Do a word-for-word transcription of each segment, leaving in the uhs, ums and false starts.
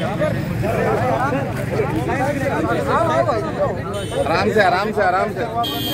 आराम से आराम से आराम से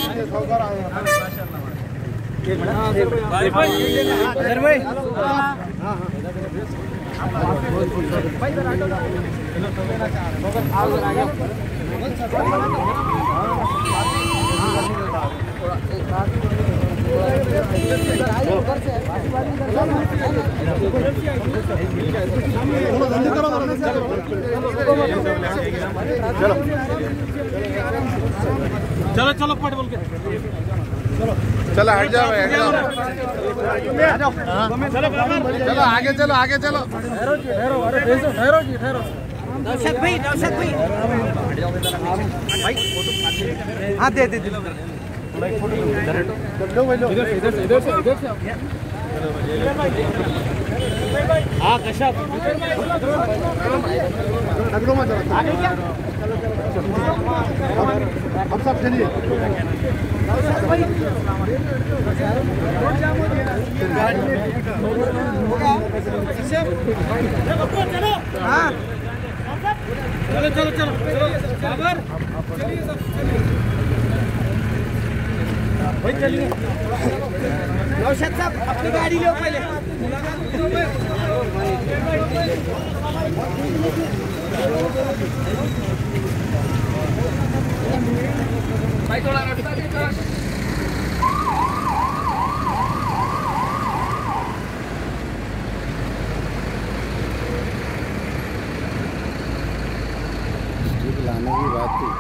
चलो चलो पट बोल के चलो हट जाओ हट जाओ चलो आगे चलो आगे चलो ठहरो जी ठहरो अरे ठहरो जी ठहरो नौशाद भाई नौशाद भाई हाँ दे दे दे इधर से इधर से इधर से इधर से हाँ कश्यप हम सब चलिए चलो चलो चलो चलो भाई चलिए नौशाद साहब अपनी गाड़ी लो पहले भाई थोड़ा रास्ता दे लाने की बात थी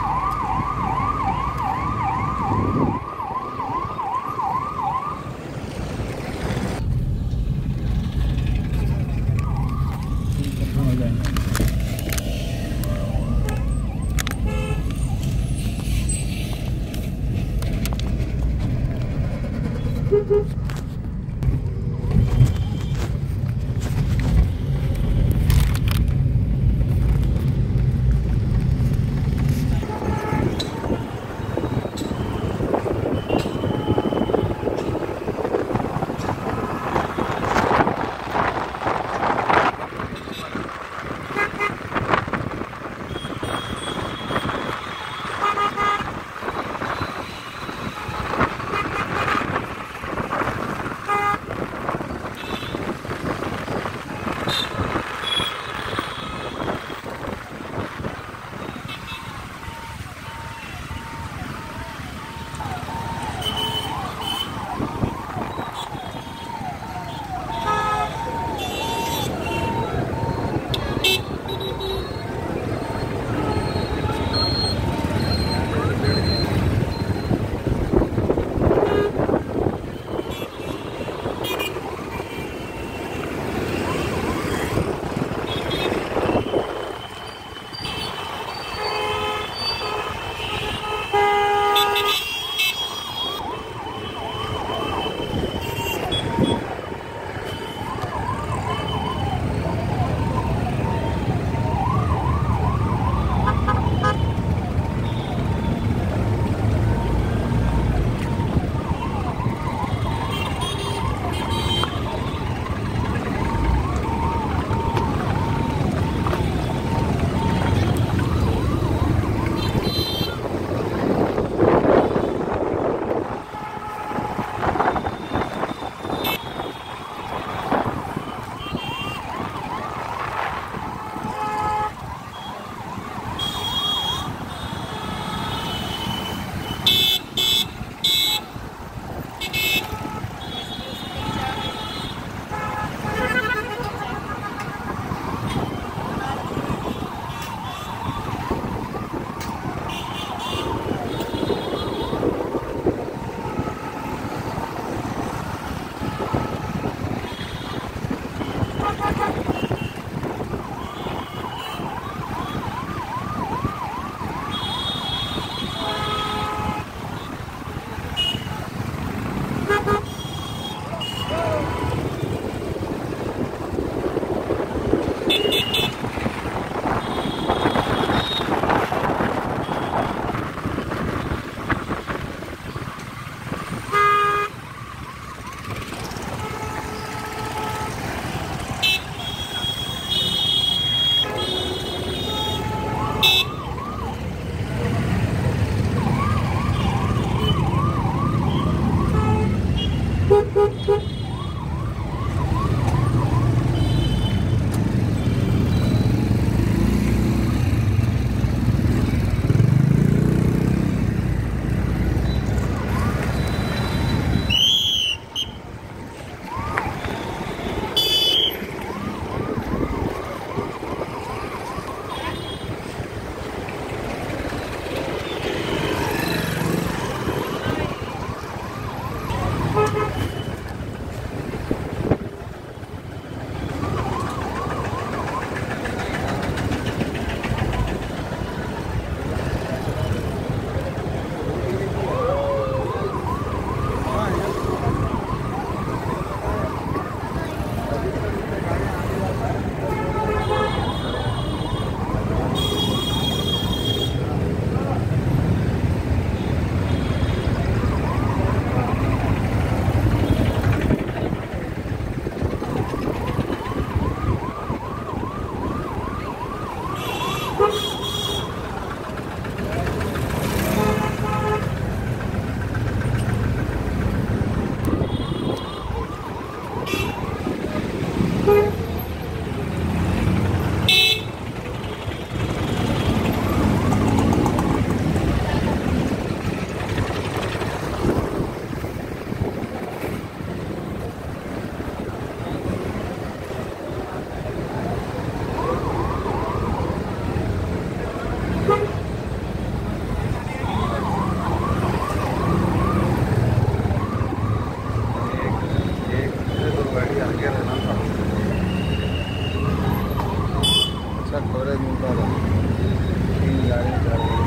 अच्छा कवरेज मिलता था। तीन गाड़ी चार गाड़ी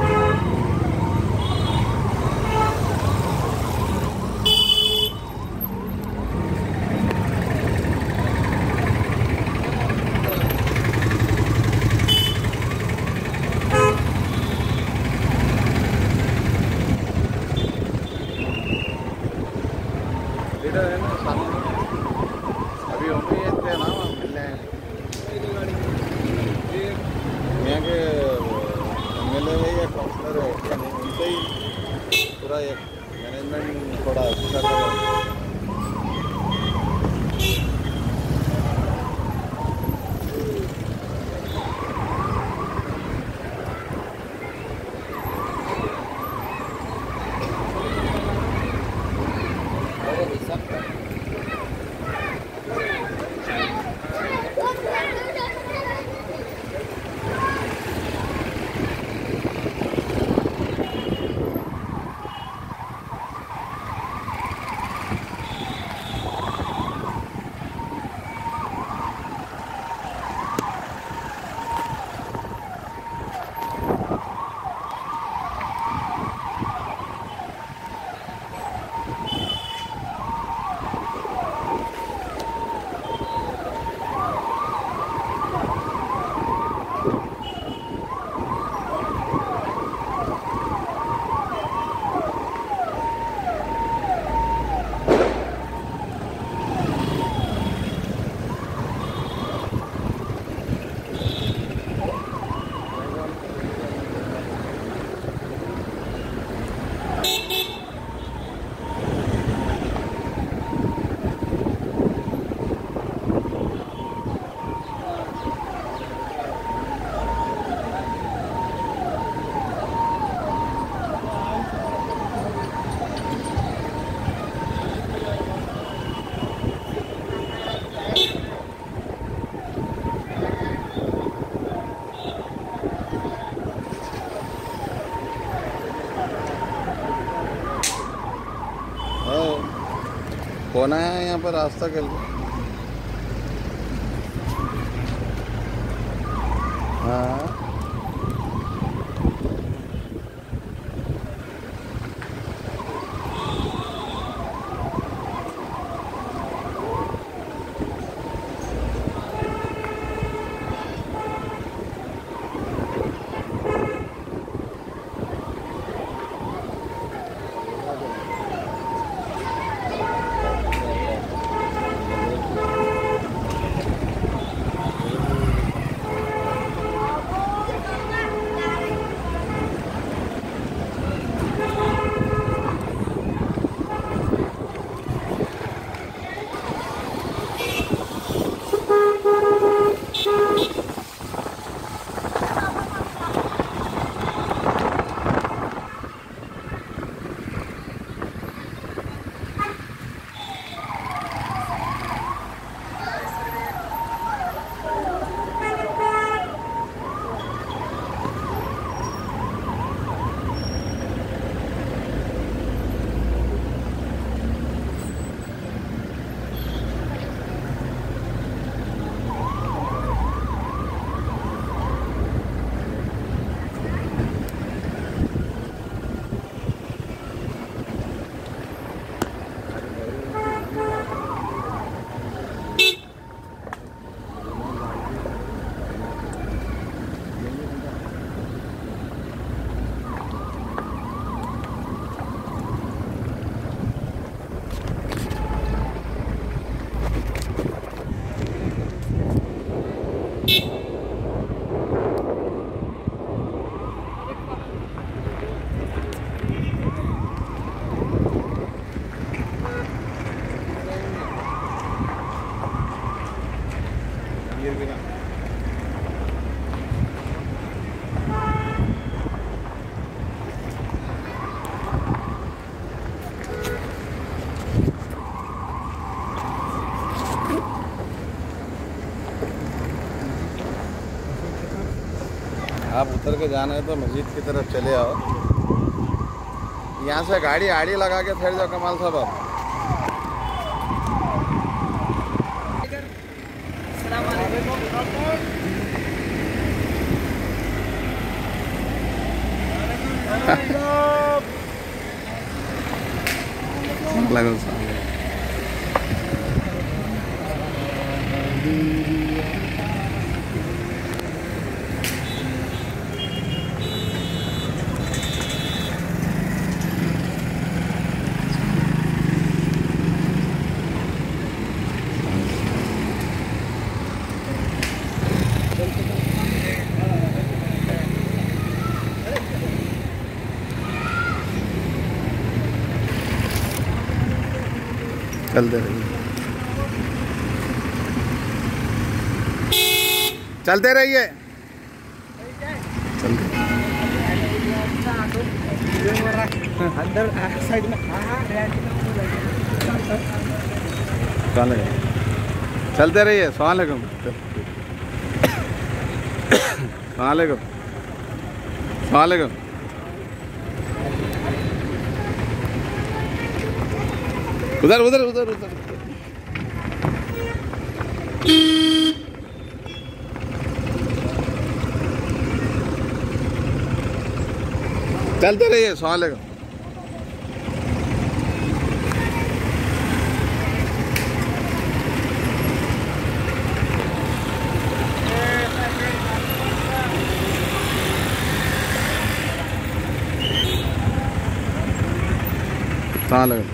लीडर है ना सामने। अभी हम भी थे ना वहाँ मिलने यहाँ के एम एल ए है या काउंसलर है क्या नहीं, उनसे ही पूरा एक मैनेजमेंट थोड़ा अच्छा कर कौन आया है यहाँ पर रास्ता के लिए। हाँ आप उतर के जाना है तो मस्जिद की तरफ चले आओ। यहाँ से गाड़ी आड़ी लगा के ठहर जाओ कमाल साहब आप। वालेकुम सलाम। चलते रहिए चलते रहिए चलते अंदर साइड में चलते रहिए। अस्सलाम वालेकुम। अस्सलाम वालेकुम। अस्सलाम वालेकुम। उधर उधर उधर उधर चलते रहिए। अस्सलाम वालेकुम। अस्सलाम वालेकुम।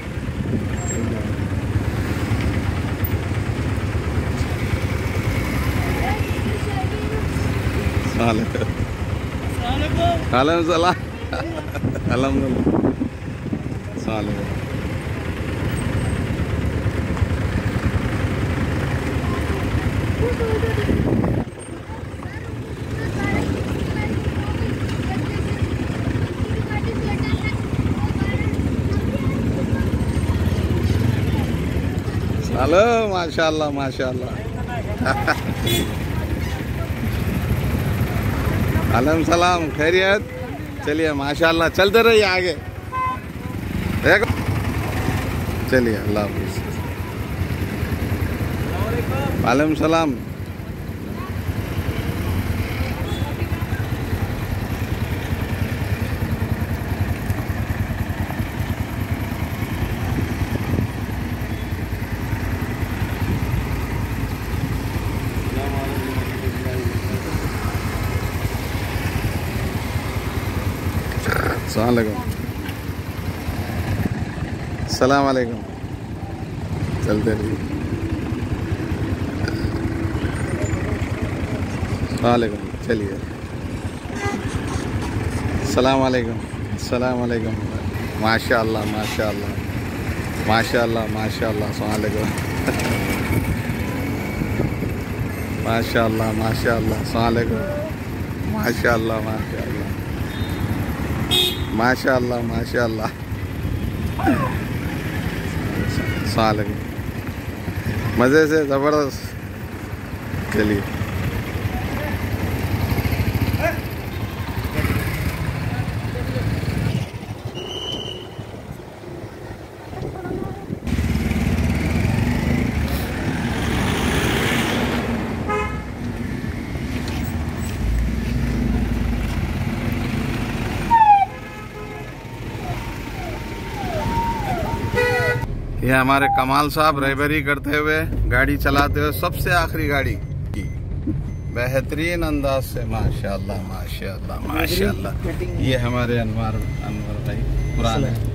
वालेकुम सलाम। अल्हम्दुलिल्लाह। हेलो माशाल्लाह माशाल्लाह। वालेकुम सलाम। खैरियत? चलिए माशाल्लाह। चलते रहिए आगे। देखो चलिए अल्लाह हाफिज़। वालेकुम सलाम। अस्सलाम वालेकुम। अस्सलाम वालेकुम। चलते रहिए। वालेकुम। चलिए। अस्सलाम वालेकुम। अस्सलाम वालेकुम। माशाअल्लाह माशाअल्लाह माशाअल्लाह माशाअल्लाह। अस्सलाम वालेकुम। माशाअल्लाह माशाअल्लाह। अस्सलाम वालेकुम। माशाअल्लाह माशाअल्लाह माशाअल्लाह माशाअल्लाह। अस्सलाम वालेकुम। मज़े से ज़बरदस्त। चलिए ये हमारे कमाल साहब रहबरी करते हुए गाड़ी चलाते हुए सबसे आखिरी गाड़ी की बेहतरीन अंदाज से माशाल्लाह माशाल्लाह माशाल्लाह। ये हमारे अनवर अनवर भाई पुराने